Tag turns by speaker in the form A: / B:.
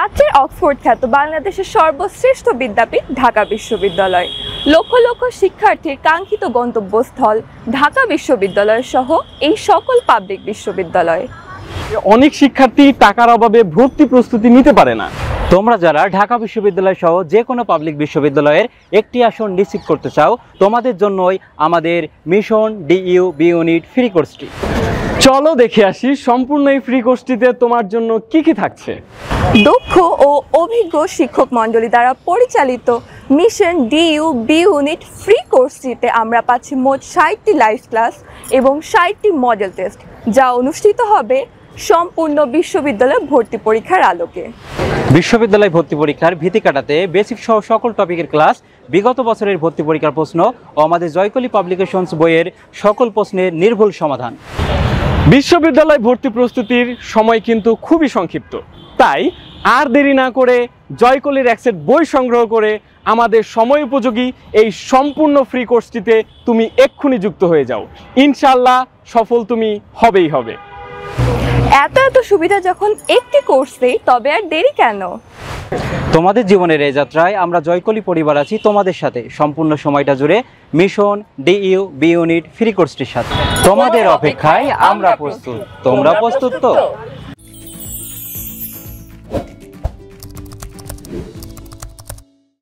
A: প্রাচ্যের অক্সফোর্ড খ্যাত বাংলাদেশের সর্বশ্রেষ্ঠ বিদ্যাপীঠ ঢাকা বিশ্ববিদ্যালয়। লক্ষ লক্ষ শিক্ষার্থীর কাঙ্ক্ষিত গন্তব্যস্থল ঢাকা বিশ্ববিদ্যালয় সহ এই সকল পাবলিক বিশ্ববিদ্যালয়।
B: অনেক শিক্ষার্থী টাকার অভাবে ভর্তি প্রস্তুতি নিতে পারে না।
C: তোমরা যারা ঢাকা বিশ্ববিদ্যালয় সহ যে কোনো পাবলিক বিশ্ববিদ্যালয়ের একটি আসন নিশ্চিত করতে চাও, তোমাদের জন্যই আমাদের mission DU B unit free কোর্সটি।
B: চলো দেখে আসি সম্পূর্ণ এই ফ্রি কোর্সটিতে তোমার জন্য কি কি থাকছে।
A: দক্ষ ও অভিজ্ঞ শিক্ষক মণ্ডলী দ্বারা পরিচালিত mission DU B unit free কোর্সটিতে আমরা পাচ্ছি মোট 60টি লাইভ ক্লাস এবং 60টি মডেল টেস্ট, যা অনুষ্ঠিত হবে সম্পূর্ণ বিশ্ববিদ্যালয় ভর্তি পরীক্ষার আলোকে।
C: বিশ্ববিদ্যালয় ভর্তি পরীক্ষার ভীতি কাটাতে বেসিক সহ সকল টপিকের ক্লাস, বিগত বছরের ভর্তি পরীক্ষার প্রশ্ন ও আমাদের জয়কলি পাবলিকেশনস বইয়ের সকল প্রশ্নের নির্ভুল সমাধান।
B: বিশ্ববিদ্যালয় ভর্তি প্রস্তুতির সময় কিন্তু খুবই সংক্ষিপ্ত, তাই আর দেরি না করে জয়কলির এক সেট বই সংগ্রহ করে আমাদের সময় উপযোগী এই সম্পূর্ণ ফ্রি কোর্সটিতে তুমি এক্ষুনি যুক্ত হয়ে যাও। ইনশাআল্লাহ সফল তুমি হবেই হবে।
A: এত এত সুবিধা যখন একটি কোর্সেই, তবে আর দেরি কেন?
C: তোমাদের জীবনের এই যাত্রায় আমরা জয়কলি পরিবার আছি তোমাদের সাথে সম্পূর্ণ সময়টা জুড়ে mission DU B unit free কোর্সটির সাথে। তোমাদের অপেক্ষায় আমরা প্রস্তুত। তোমরা প্রস্তুত তো?